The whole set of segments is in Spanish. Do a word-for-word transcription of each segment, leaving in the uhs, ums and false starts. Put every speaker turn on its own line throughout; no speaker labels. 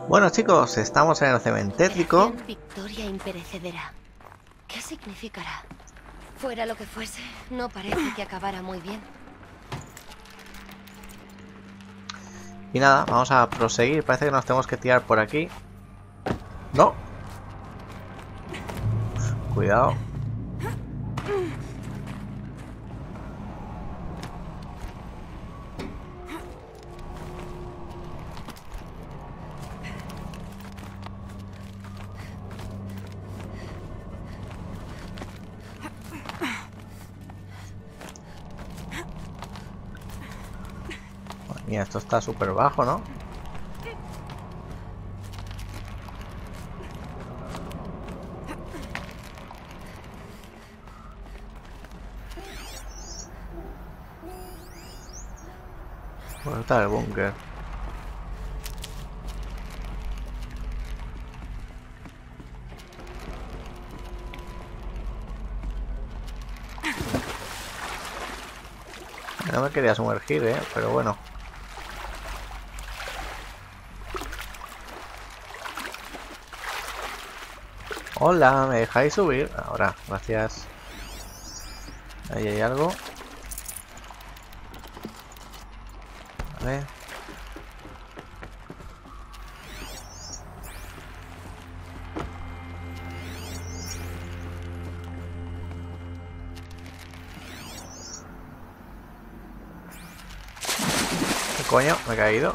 Bueno chicos, estamos en el cementétrico.
Victoria imperecedera. ¿Qué significará? Fuera lo que fuese, no parece que acabara muy bien.
Y nada, vamos a proseguir. Parece que nos tenemos que tirar por aquí. No. Cuidado. Mira, esto está súper bajo, ¿no? ¿Dónde está el búnker? No me quería sumergir, ¿eh? Pero bueno. Hola, ¿me dejáis subir? Ahora, gracias. Ahí hay algo. Vale. ¿Qué coño? Me he caído.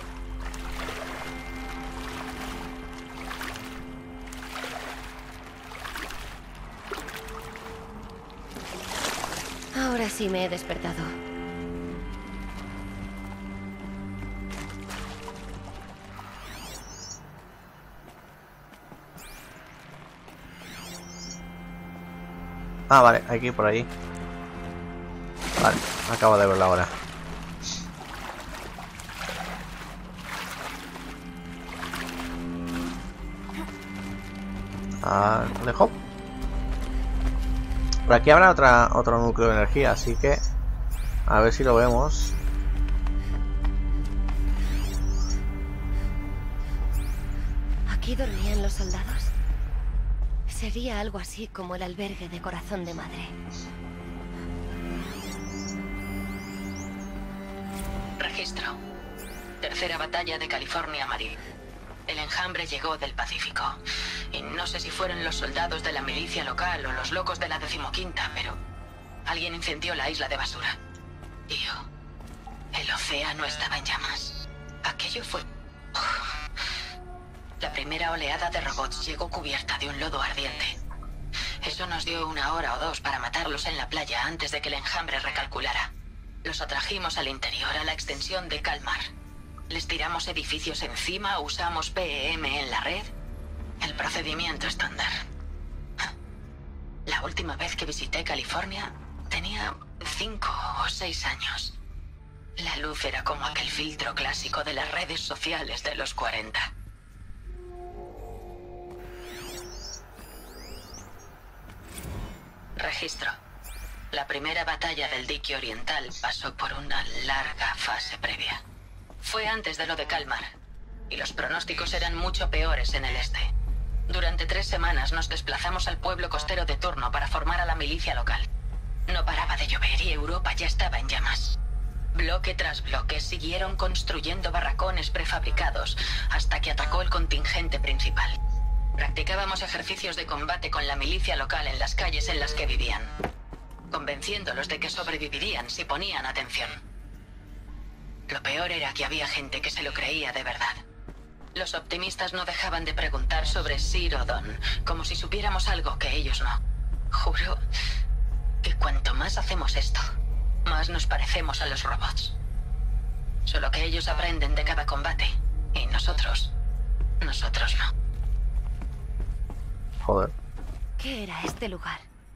Ahora sí me he despertado.
Ah, vale, hay que ir por ahí. Vale, acabo de verlo ahora. Ah, lejos. Por aquí habrá otra, otro núcleo de energía, así que a ver si lo vemos.
¿Aquí dormían los soldados? Sería algo así como el albergue de Corazón de Madre.
Registro. Tercera batalla de California Marine. El enjambre llegó del Pacífico. Y no sé si fueron los soldados de la milicia local o los locos de la decimoquinta, pero alguien incendió la isla de basura. Tío, el océano estaba en llamas. Aquello fue... La primera oleada de robots llegó cubierta de un lodo ardiente. Eso nos dio una hora o dos para matarlos en la playa antes de que el enjambre recalculara. Los atrajimos al interior, a la extensión de Kalmar. Les tiramos edificios encima, usamos P E M en la red. El procedimiento estándar. La última vez que visité California tenía cinco o seis años. La luz era como aquel filtro clásico de las redes sociales de los cuarenta. Registro. La primera batalla del dique oriental pasó por una larga fase previa. Fue antes de lo de Kalmar, y los pronósticos eran mucho peores en el este. Durante tres semanas nos desplazamos al pueblo costero de turno para formar a la milicia local. No paraba de llover y Europa ya estaba en llamas. Bloque tras bloque siguieron construyendo barracones prefabricados hasta que atacó el contingente principal. Practicábamos ejercicios de combate con la milicia local en las calles en las que vivían, convenciéndolos de que sobrevivirían si ponían atención. Lo peor era que había gente que se lo creía de verdad. Los optimistas no dejaban de preguntar sobre Sir O'Don, como si supiéramos algo que ellos no. Juro que cuanto más hacemos esto, más nos parecemos a los robots. Solo que ellos aprenden de cada combate, y nosotros, nosotros no.
Joder.
¿Qué era este lugar?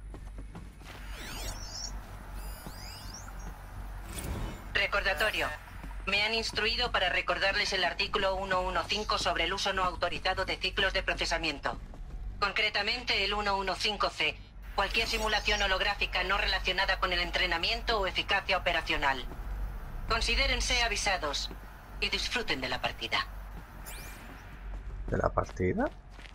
Recordatorio. Me han instruido para recordarles el artículo ciento quince sobre el uso no autorizado de ciclos de procesamiento. Concretamente el ciento quince C. Cualquier simulación holográfica no relacionada con el entrenamiento o eficacia operacional. Considérense avisados y disfruten de la partida.
de la partida.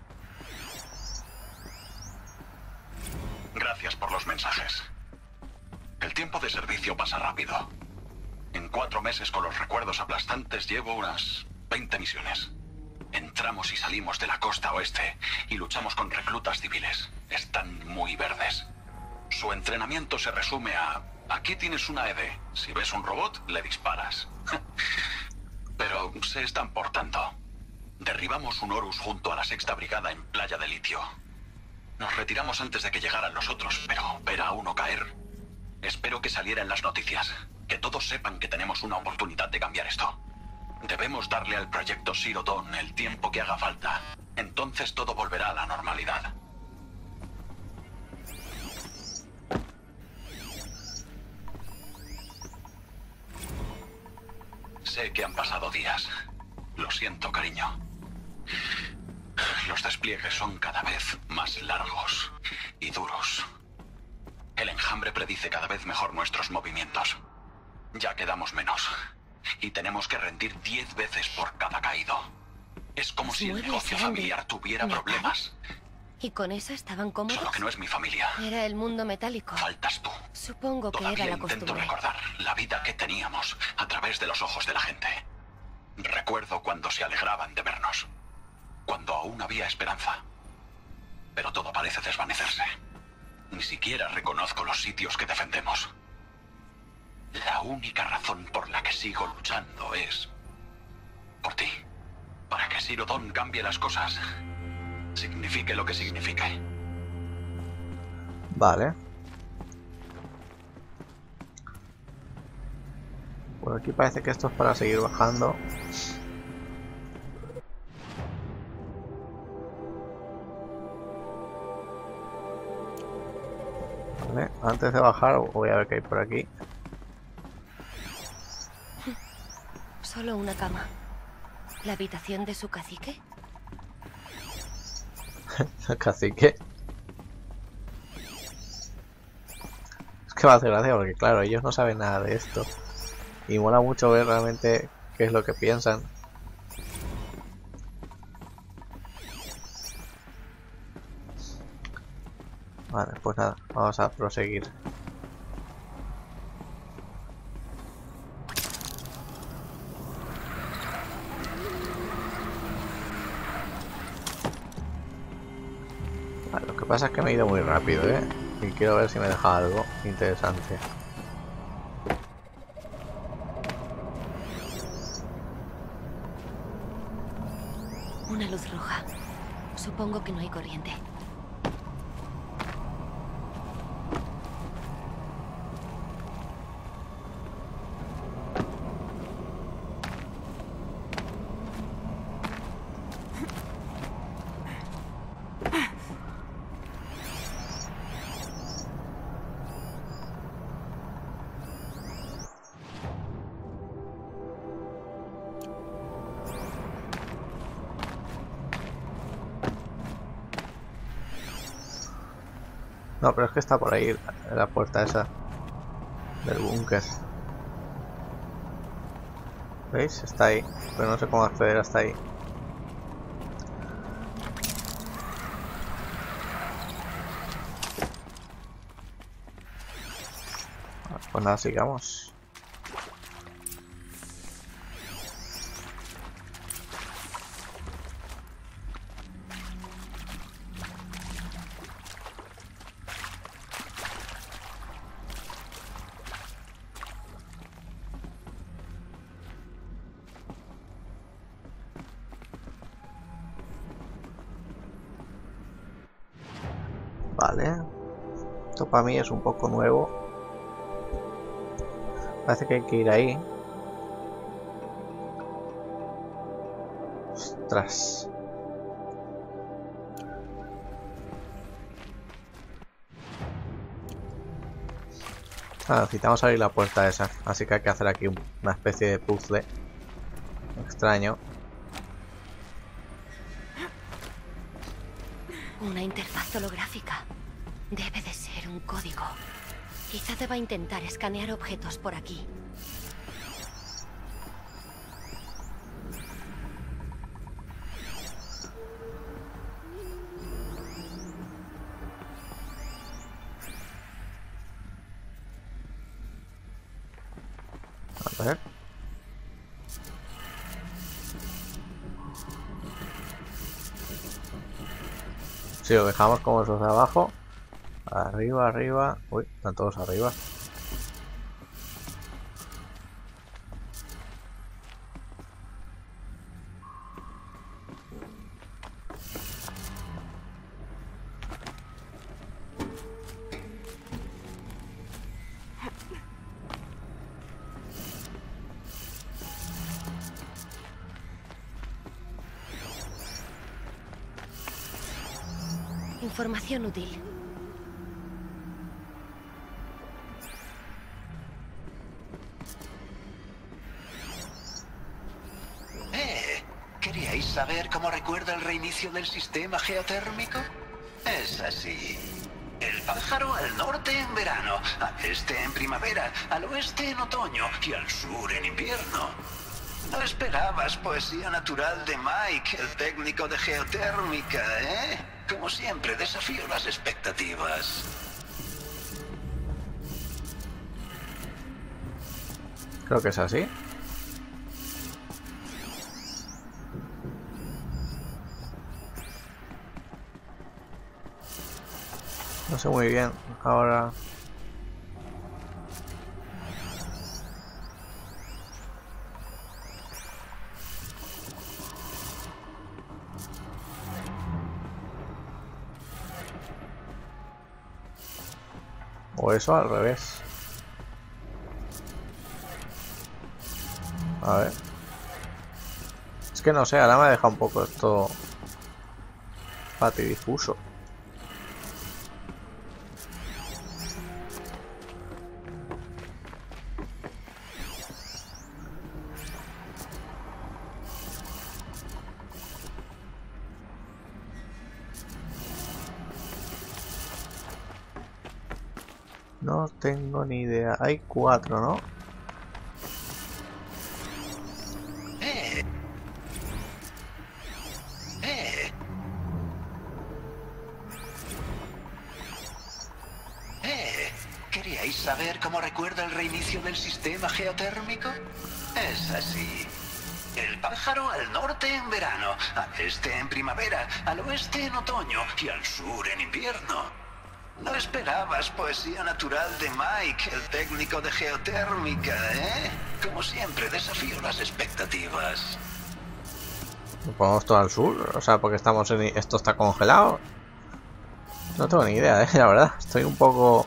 Gracias por los mensajes. El tiempo de servicio pasa rápido. En cuatro meses con los recuerdos aplastantes llevo unas veinte misiones. Entramos y salimos de la costa oeste y luchamos con reclutas civiles. Están muy verdes. Su entrenamiento se resume a... Aquí tienes una E D. Si ves un robot, le disparas. Pero se están portando. Derribamos un Horus junto a la sexta brigada en Playa de Litio. Nos retiramos antes de que llegaran los otros, pero ver a uno caer... Espero que saliera en las noticias. Que todos sepan que tenemos una oportunidad de cambiar esto. Debemos darle al proyecto Zero Dawn el tiempo que haga falta. Entonces todo volverá a la normalidad. Sé que han pasado días. Lo siento, cariño. Los despliegues son cada vez más largos y duros. El enjambre predice cada vez mejor nuestros movimientos. Ya quedamos menos. Y tenemos que rendir diez veces por cada caído. Es como si el negocio familiar tuviera problemas.
¿Y con eso estaban cómodos?
Solo que no es mi familia.
Era el mundo metálico.
Faltas tú.
Supongo que
Todavía
era la
intento
costumbre.
recordar la vida que teníamos a través de los ojos de la gente. Recuerdo cuando se alegraban de vernos. Cuando aún había esperanza. Pero todo parece desvanecerse. Ni siquiera reconozco los sitios que defendemos. La única razón por la que sigo luchando es... por ti. Para que Zero Dawn cambie las cosas. Signifique lo que signifique.
Vale. Por aquí parece que esto es para seguir bajando. Vale, antes de bajar voy a ver qué hay por aquí.
Solo una cama. ¿La habitación de su cacique?
Cacique. Es que me hace gracia porque claro, ellos no saben nada de esto. Y mola mucho ver realmente qué es lo que piensan. Vale, pues nada, vamos a proseguir. Vale, lo que pasa es que me he ido muy rápido, ¿eh? Y quiero ver si me deja algo interesante.
Una luz roja. Supongo que no hay corriente.
No, pero es que está por ahí la puerta esa del búnker. ¿Veis? Está ahí, pero no sé cómo acceder hasta ahí. Pues nada, sigamos. Vale, esto para mí es un poco nuevo. Parece que hay que ir ahí. Ostras. Ah, necesitamos abrir la puerta esa, así que hay que hacer aquí una especie de puzzle extraño.
Una interfaz holográfica. Debe de ser un código. Quizá deba intentar escanear objetos por aquí.
Si lo dejamos como esos de abajo. Arriba, arriba. Uy, están todos arriba.
Información útil.
Eh, ¿queríais saber cómo recuerda el reinicio del sistema geotérmico? Es así. El pájaro al norte en verano, al este en primavera, al oeste en otoño y al sur en invierno. No esperabas poesía natural de Mike, el técnico de geotérmica, ¿eh? Como siempre, desafío las expectativas.
Creo que es así. No sé muy bien ahora. O eso al revés. A ver. Es que no sé, ahora me ha dejado un poco esto patidifuso. No tengo ni idea. Hay cuatro, ¿no?
Eh. Eh. Eh. ¿Queríais saber cómo recuerda el reinicio del sistema geotérmico? Es así. El pájaro al norte en verano, al este en primavera, al oeste en otoño y al sur en invierno. No esperabas poesía natural de Mike, el técnico de geotérmica, ¿eh? Como siempre, desafío las expectativas.
¿Nos ponemos todo al sur? O sea, porque estamos en... esto está congelado. No tengo ni idea, ¿eh? La verdad. Estoy un poco...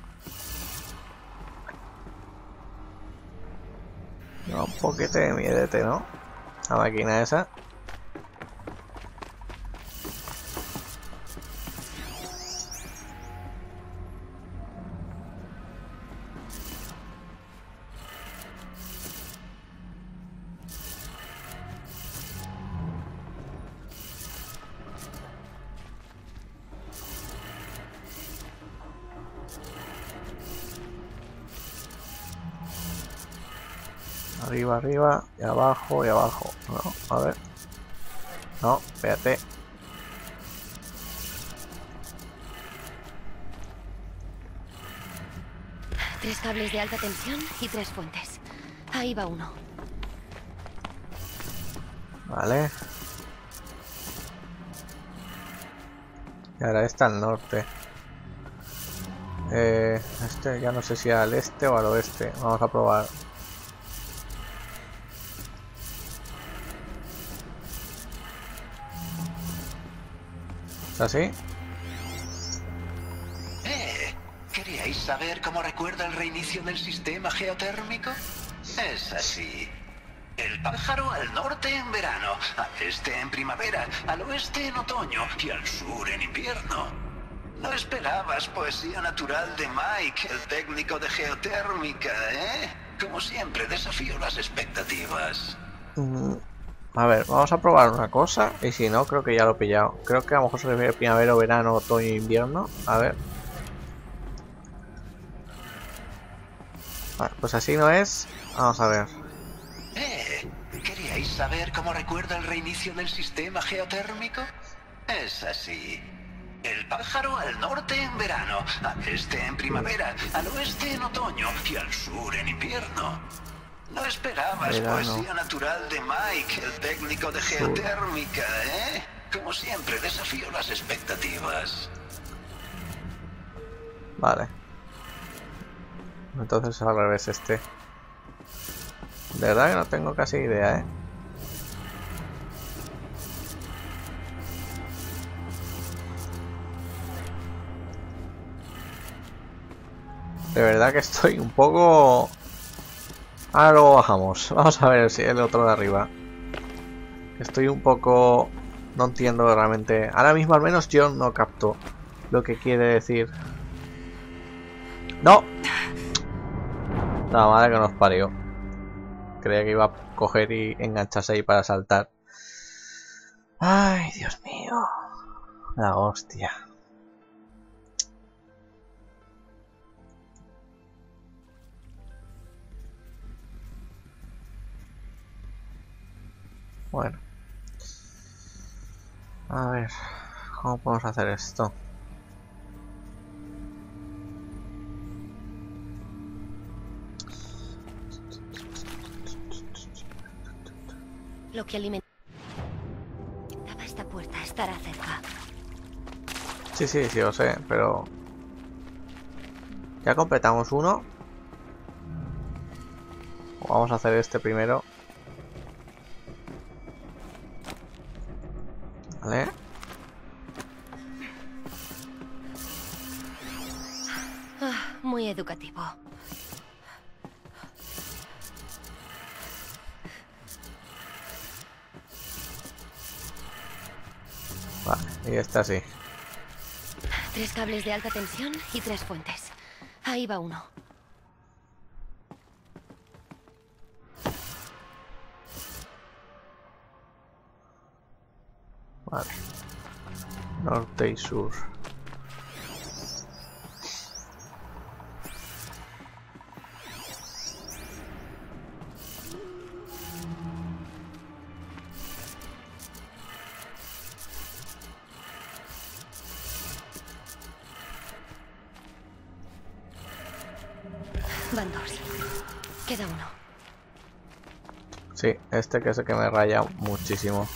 No, un poquete de miedete, ¿no? La máquina esa. Arriba, arriba, y abajo, y abajo. No, a ver. No, espérate.
Tres cables de alta tensión y tres fuentes. Ahí va uno.
Vale. Y ahora está al norte. Eh, este ya no sé si al este o al oeste. Vamos a probar. ¿Es así?
Eh, ¿queríais saber cómo recuerda el reinicio del sistema geotérmico? Es así. El pájaro al norte en verano, al este en primavera, al oeste en otoño y al sur en invierno. No esperabas poesía natural de Mike, el técnico de geotérmica, ¿eh? Como siempre, desafío las expectativas.
Mm. A ver, vamos a probar una cosa. Y si no, creo que ya lo he pillado. Creo que a lo mejor se refiere primavera, verano, otoño e invierno. A ver. Vale, pues así no es. Vamos a ver.
Eh, ¿queríais saber cómo recuerda el reinicio del sistema geotérmico? Es así. El pájaro al norte en verano, al este en primavera, al oeste en otoño y al sur en invierno. No esperabas
Verano.
poesía natural de Mike, el técnico de geotérmica, ¿eh? Como siempre, desafío las expectativas.
Vale. Entonces al revés este. De verdad que no tengo casi idea, ¿eh? De verdad que estoy un poco... Ahora luego bajamos. Vamos a ver si el otro de arriba. Estoy un poco... No entiendo realmente. Ahora mismo al menos yo no capto lo que quiere decir. ¡No! La madre que nos parió. Creía que iba a coger y engancharse ahí para saltar. Ay, Dios mío. La hostia. Bueno. A ver. ¿Cómo podemos hacer esto?
Lo que alimentaba esta puerta estará cerca.
Sí, sí, sí, lo sé, pero... Ya completamos uno. Vamos a hacer este primero. Vale.
Ah, muy educativo.
Vale, y este así.
Tres cables de alta tensión y tres fuentes. Ahí va uno.
Vale. Norte y sur.
Van dos. Queda uno.
Sí, este que es el que me raya muchísimo.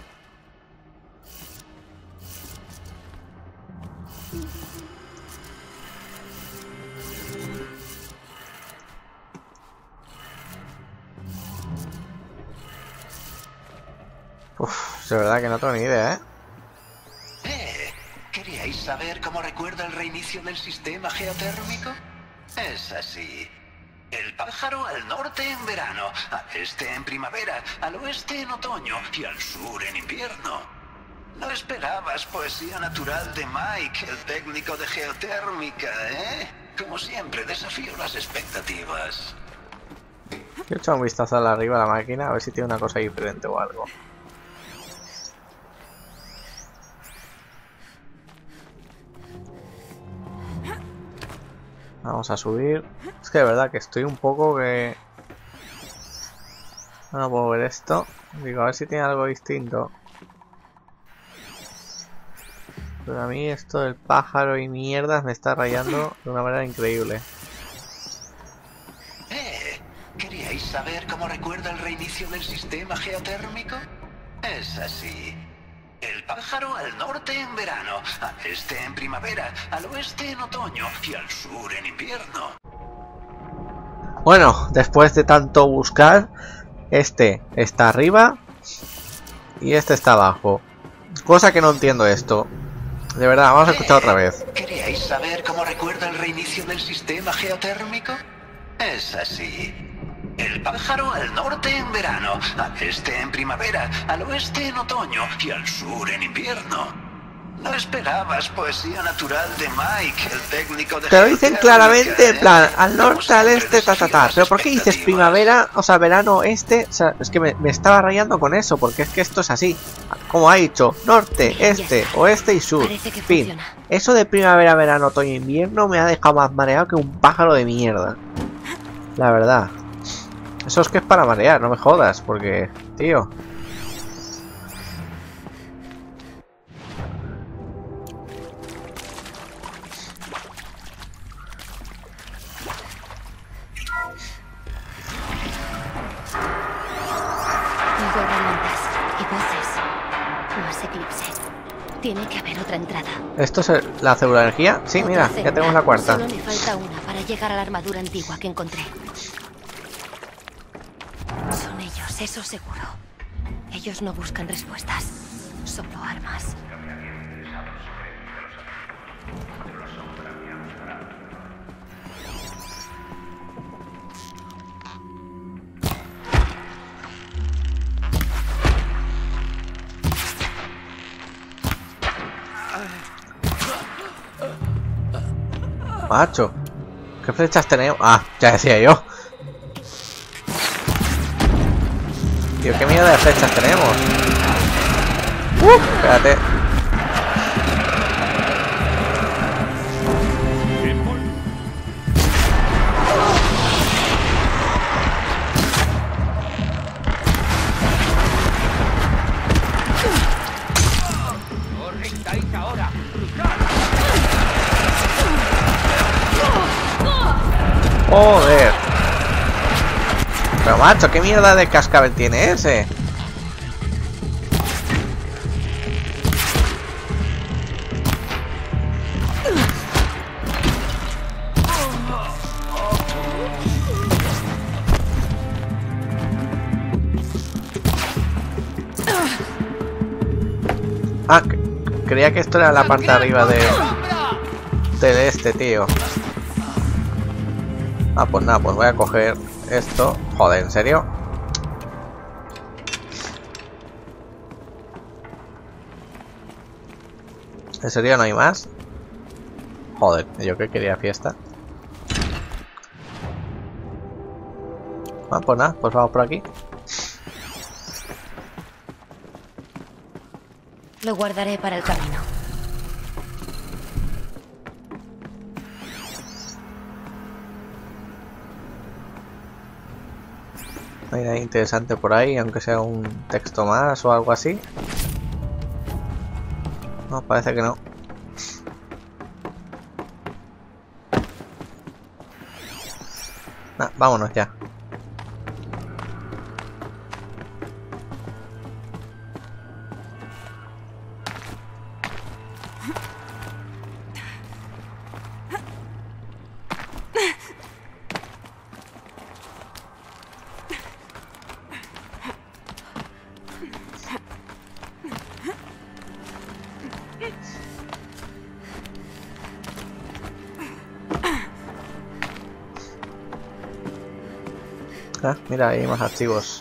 Uf, de verdad que no tengo ni idea, ¿eh?
Eh, ¿queríais saber cómo recuerda el reinicio del sistema geotérmico? Es así. El pájaro al norte en verano, al este en primavera, al oeste en otoño y al sur en invierno. No esperabas poesía natural de Mike, el técnico de geotérmica, ¿eh? Como siempre, desafío las expectativas.
He echado un vistazo a la arriba de la máquina a ver si tiene una cosa diferente o algo. Vamos a subir. Es que de verdad que estoy un poco que... No puedo ver esto. Digo, a ver si tiene algo distinto. Pero a mí esto del pájaro y mierdas me está rayando de una manera increíble.
Eh, ¿queríais saber cómo recuerda el reinicio del sistema geotérmico? Es así. El pájaro al norte en verano, al este en primavera, al oeste en otoño y al sur en invierno.
Bueno, después de tanto buscar, este está arriba y este está abajo. Cosa que no entiendo esto. De verdad, vamos a escuchar otra vez.
¿Queríais saber cómo recuerda el reinicio del sistema geotérmico? Es así. El pájaro al norte en verano, al este en primavera, al oeste en otoño y al sur en invierno. No esperabas poesía natural de Mike, el técnico de...
Pero dicen claramente, en plan, al norte, al este, ta, ta, ta. Pero ¿por qué dices primavera, o sea, verano, este? O sea, es que me, me estaba rayando con eso, porque es que esto es así. Como ha dicho, norte, este, oeste y sur. Fin. Eso de primavera, verano, otoño, invierno me ha dejado más mareado que un pájaro de mierda. La verdad. Eso es que es para marear, no me jodas, porque, tío...
Oigo herramientas y voces. Más eclipse. Tiene que haber otra entrada.
¿Esto es el- la célula de energía? Sí,
Otra
mira,
celda.
ya tenemos la cuarta.
Solo me falta una para llegar a la armadura antigua que encontré. Son ellos, eso seguro. Ellos no buscan respuestas, solo armas.
Macho, ¿qué flechas tenemos? Ah, ya decía yo. Tío, qué mierda de flechas tenemos. Uh, espérate. Joder. Pero macho, ¿qué mierda de cascabel tiene ese? Ah, creía que esto era la parte de arriba de... del este, tío. Ah, pues nada, pues voy a coger esto. Joder, ¿en serio? ¿En serio no hay más? Joder, yo que quería fiesta. Ah, pues nada, pues vamos por aquí.
Lo guardaré para el camino.
No hay nada interesante por ahí, aunque sea un texto más o algo así. No, parece que no. Nah, vámonos ya. Ah, mira, hay más archivos.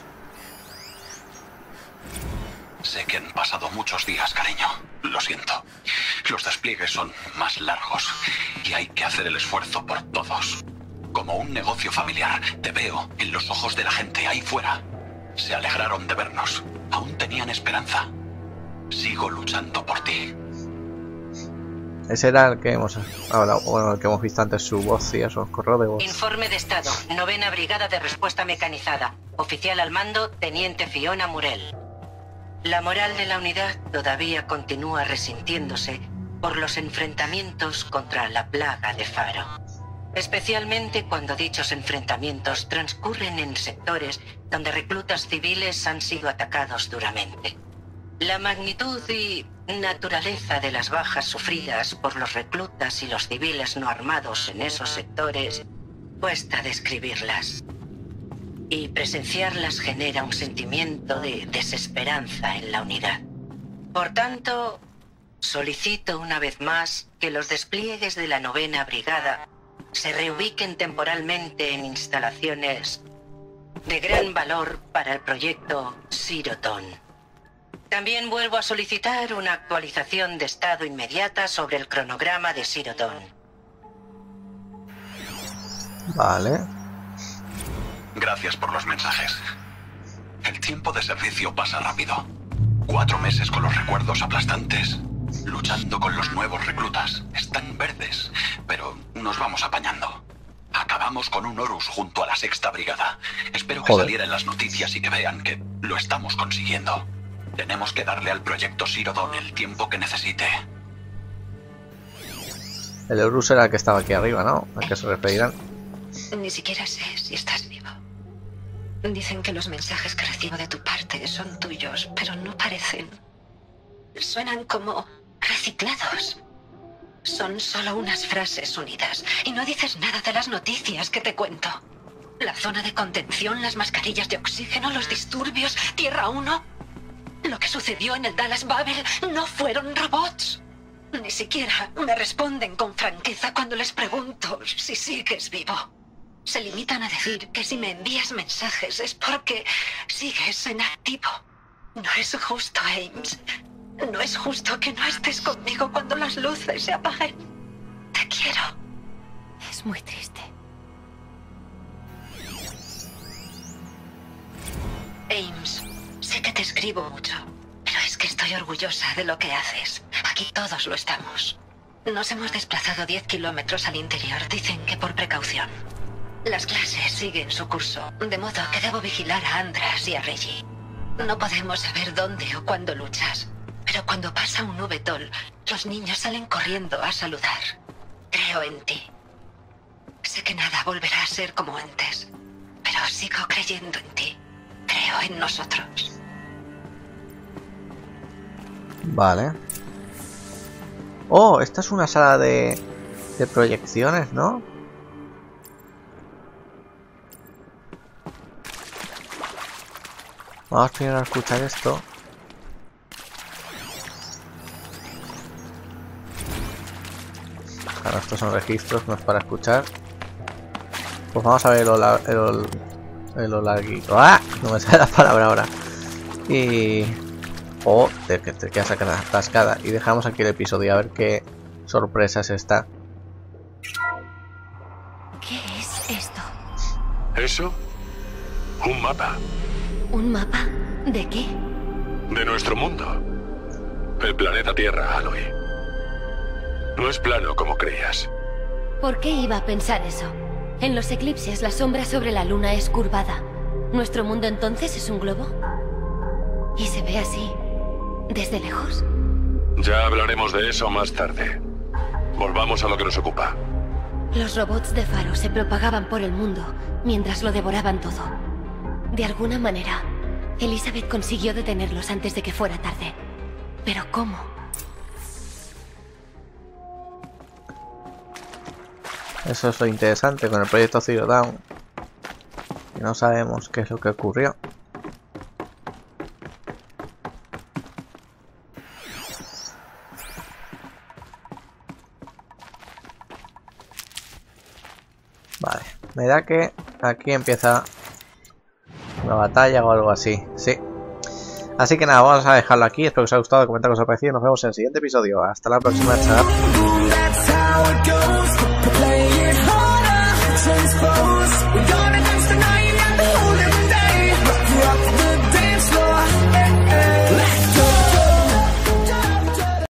Sé que han pasado muchos días, cariño. Lo siento. Los despliegues son más largos y hay que hacer el esfuerzo por todos. Como un negocio familiar, te veo en los ojos de la gente ahí fuera. Se alegraron de vernos. Aún tenían esperanza. Sigo luchando por ti.
Ese era el que hemos hablado, bueno, el que hemos visto antes, su voz y eso, correo de voz.
Informe de estado. Novena Brigada de Respuesta Mecanizada. Oficial al mando, Teniente Fiona Murrell. La moral de la unidad todavía continúa resintiéndose por los enfrentamientos contra la plaga de Faro. Especialmente cuando dichos enfrentamientos transcurren en sectores donde reclutas civiles han sido atacados duramente. La magnitud y naturaleza de las bajas sufridas por los reclutas y los civiles no armados en esos sectores cuesta describirlas. Y presenciarlas genera un sentimiento de desesperanza en la unidad. Por tanto, solicito una vez más que los despliegues de la novena brigada se reubiquen temporalmente en instalaciones de gran valor para el proyecto Zero-Dawn. También vuelvo a solicitar una actualización de estado inmediata sobre el cronograma de Zero-Dawn.
Vale.
Gracias por los mensajes. El tiempo de servicio pasa rápido. Cuatro meses con los recuerdos aplastantes, luchando con los nuevos reclutas. Están verdes, pero nos vamos apañando. Acabamos con un Horus junto a la sexta brigada. Espero que
Joder.
saliera en las noticias y que vean que lo estamos consiguiendo. Tenemos que darle al proyecto Zero-Dawn el tiempo que necesite.
El Eurus era el que estaba aquí arriba, ¿no? ¿A qué se referirán?
Ni siquiera sé si estás vivo. Dicen que los mensajes que recibo de tu parte son tuyos, pero no parecen. Suenan como reciclados. Son solo unas frases unidas y no dices nada de las noticias que te cuento. La zona de contención, las mascarillas de oxígeno, los disturbios, Tierra uno. Lo que sucedió en el Dallas Babel no fueron robots. Ni siquiera me responden con franqueza cuando les pregunto si sigues vivo. Se limitan a decir que si me envías mensajes es porque sigues en activo. No es justo, Ames. No es justo que no estés conmigo cuando las luces se apaguen. Te quiero.
Es muy triste.
Ames, sé que te escribo mucho, pero es que estoy orgullosa de lo que haces. Aquí todos lo estamos. Nos hemos desplazado diez kilómetros al interior, dicen que por precaución. Las clases siguen su curso, de modo que debo vigilar a Andras y a Reggie. No podemos saber dónde o cuándo luchas, pero cuando pasa un V TOL, los niños salen corriendo a saludar. Creo en ti. Sé que nada volverá a ser como antes, pero sigo creyendo en ti. Creo en nosotros.
Vale. Oh, esta es una sala de, de proyecciones, ¿no? Vamos primero a escuchar esto. Claro, estos son registros, no es para escuchar. Pues vamos a ver el ola, el, el olarguito. ¡Ah! No me sale la palabra ahora. Y... Oh, te, te, te quedas atascada. Y dejamos aquí el episodio a ver qué sorpresas está.
¿Qué es esto?
¿Eso? Un mapa.
¿Un mapa? ¿De qué?
De nuestro mundo. El planeta Tierra, Aloy. No es plano como creías.
¿Por qué iba a pensar eso? En los eclipses la sombra sobre la luna es curvada. ¿Nuestro mundo entonces es un globo? ¿Y se ve así? ¿Desde lejos?
Ya hablaremos de eso más tarde. Volvamos a lo que nos ocupa.
Los robots de Faro se propagaban por el mundo mientras lo devoraban todo. De alguna manera, Elizabeth consiguió detenerlos antes de que fuera tarde. ¿Pero cómo?
Eso es lo interesante con el proyecto Zero Dawn. Y no sabemos qué es lo que ocurrió. Vale, me da que aquí empieza una batalla o algo así, sí. Así que nada, vamos a dejarlo aquí. Espero que os haya gustado, comentar qué os ha parecido. Nos vemos en el siguiente episodio. Hasta la próxima, chao.